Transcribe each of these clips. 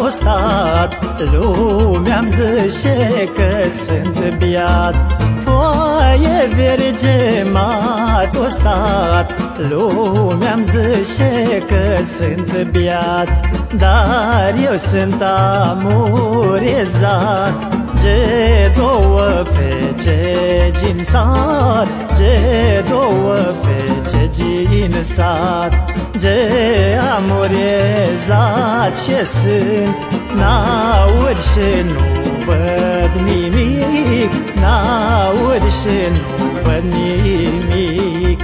stat, lumea-mi zice că sunt biat. Foaie verge m-a tostat, lumea-mi zice că sunt biat. Dar eu sunt amurezat de două fece din sat, de două fece din sat. De amurezat ce sunt, n-aud și nu văd nimic, n-aud și nu văd nimic.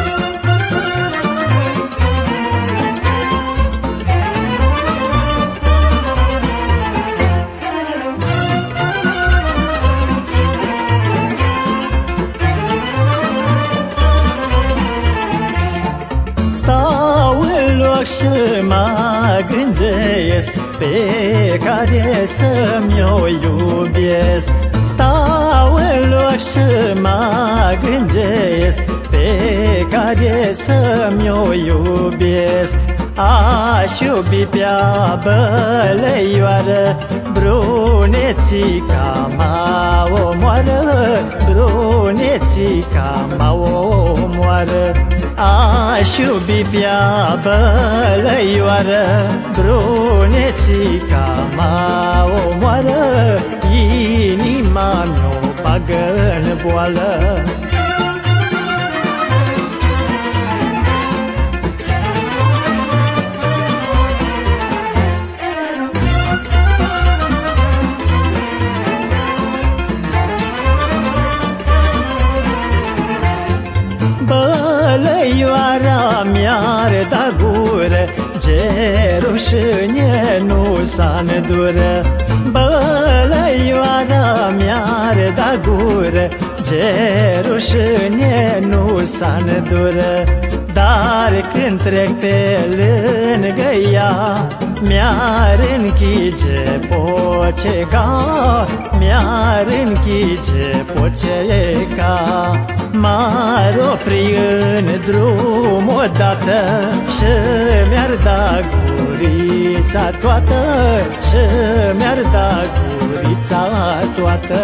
Stau în loc și mă gândesc pe care să-mi o iubesc. Stau în loc și mă gândesc pe care să-mi o iubesc. Aș iubi pe-a bălăioară, brunețica mă omoară, brunețica mă omoară. Aș iubi pe-a bălăioară, brunețica mă omoară, inima mi-o bagă în boală. Bălăioara mi-ar da gură, ce rușine nu s-a-ndură. Bălăioara mi-ar da gură, ce rușine nu s-a-ndură. Dar când trec pe lângă ea, mi-ar închige poceca, mi-ar închige poceca. M-ar opri în drum odată și mi-ar da gurița toată, și mi-ar da gurița toată.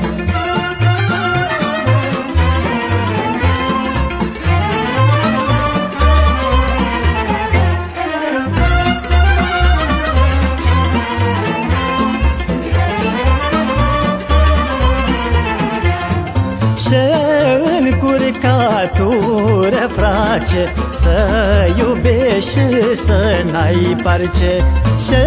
Ce încurcatură face să iubești și să n-ai parce. Ce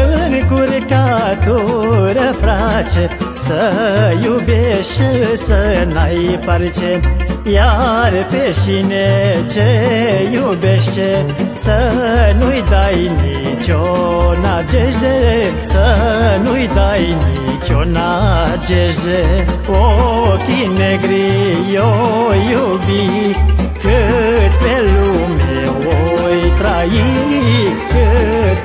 încurcatură face să iubești și să n-ai parce. Iar pe cine ce iubește să nu-i dai nicio nădejde, să nu-i dai nicio nădejde. Ochii negri eu iubi, cât pe lume oi trai, cât